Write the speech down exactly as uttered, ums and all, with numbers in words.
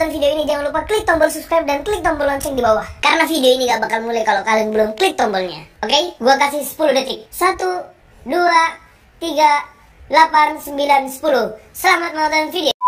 menonton video ini, jangan lupa klik tombol subscribe dan klik tombol lonceng di bawah. Karena video ini gak bakal mulai kalau kalian belum klik tombolnya. Oke, okay? Gua kasih sepuluh detik. Satu, dua, tiga, delapan, sembilan, sepuluh. Selamat menonton video.